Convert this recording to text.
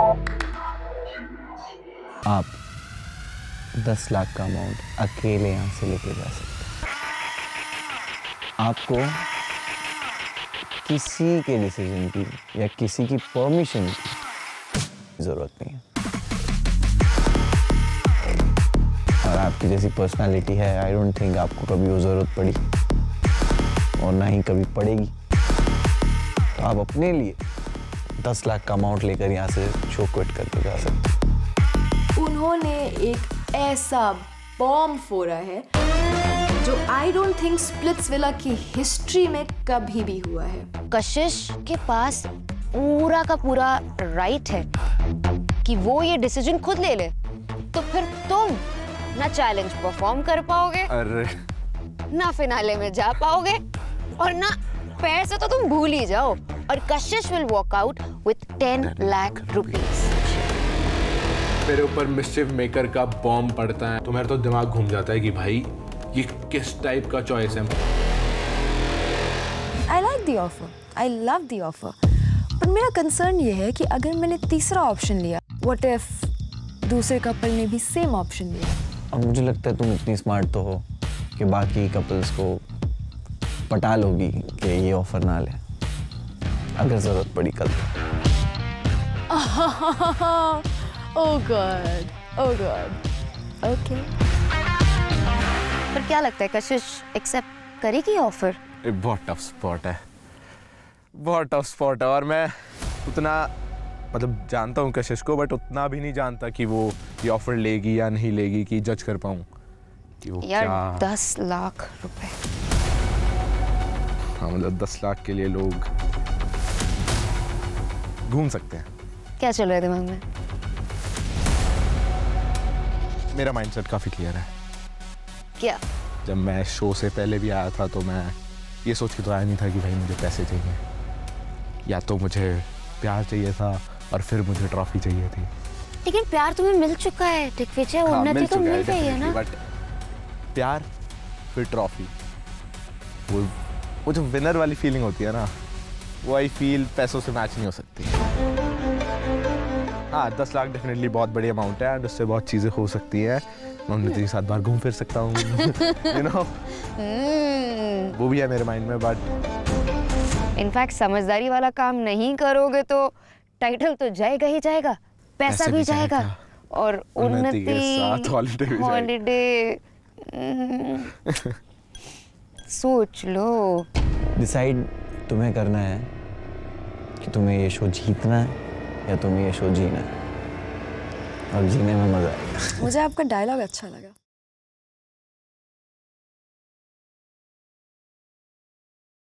आप 10 लाख का अमाउंट अकेले यहाँ से लेके जा सकते हैं। आपको किसी के डिसीजन की या किसी की परमिशन की जरूरत नहीं है। और आपकी जैसी पर्सनालिटी है, आई डोंट थिंक आपको कभी वो जरूरत पड़ी और ना ही कभी पड़ेगी। तो आप अपने लिए 10 लाख का अमाउंट लेकर यहाँ से शो क्विट करके जा सकते हैं। उन्होंने एक ऐसा बॉम्ब फोड़ा है जो आई डोंट थिंक स्प्लिट्सविला की हिस्ट्री में कभी भी हुआ है। कशिश के पास पूरा का पूरा राइट है कि वो ये डिसीजन खुद ले ले। तो फिर तुम ना चैलेंज परफॉर्म कर पाओगे, अरे ना फिनाले में जा पाओगे, और ना पैर से तो तुम भूल ही जाओ। और Kashish will walk out with 10 lakh rupees. मेरे ऊपर मिस्चिफ मेकर का बॉम्ब पड़ता है तो मेरा तो दिमाग घूम जाता है कि भाई ये किस टाइप का चॉइस है। I like the offer, I love the offer, पर मेरा कंसर्न ये है कि अगर मैंने तीसरा ऑप्शन लिया, व्हाट इफ दूसरे कपल ने भी सेम ऑप्शन लिया। और मुझे लगता है तुम इतनी स्मार्ट तो हो कि बाकी कपल्स को पटा लोगी कि ये ऑफर ना ले अगर जरूरत पड़ी कल। Oh God, oh God, okay. पर क्या लगता है, कशिश एक्सेप्ट करेगी ऑफर? बहुत टफ स्पॉट है, बहुत टफ स्पॉट है। और मैं उतना मतलब जानता हूँ कशिश को, बट उतना भी नहीं जानता कि वो ये ऑफर लेगी या नहीं लेगी कि जज कर पाऊँ कि वो यार क्या। 10 लाख रुपए। हाँ मतलब 10 लाख के लिए लोग घूम सकते हैं। क्या चल रहा है दिमाग में? मेरा माइंडसेट काफ़ी क्लियर है। क्या? जब मैं शो से पहले भी आया था तो मैं ये सोच के तो आया नहीं था कि भाई मुझे पैसे चाहिए, या तो मुझे प्यार चाहिए था और फिर मुझे ट्रॉफी चाहिए थी। लेकिन प्यार तुम्हें मिल चुका है दिग्विजय, उन्नति तो मिल गई है ना। बट प्यार फिर ट्रॉफी, वो जो विनर वाली फीलिंग होती है ना, वो आई फील पैसों से मैच नहीं हो सकती। हाँ 10 लाख डेफिनेटली बहुत बड़ी अमाउंट है एंड उससे बहुत चीज़ें हो सकती हैं। मैं उन्नति के साथ बाहर घूम फिर सकता हूँ यू नो वो भी है मेरे माइंड में। बट इनफैक्ट समझदारी वाला काम नहीं करोगे तो टाइटल तो जाएगा ही जाएगा, पैसा भी जाएगा और उन्नति के साथ हॉलिडे भी हॉलिडे। सोच लो। डिसाइड तुम्हें करना है कि तुम्हें ये शो जीतना है या तुम्हें ये शो जीना है, और जीने में मजा आएगा। मुझे आपका डायलॉग अच्छा लगा।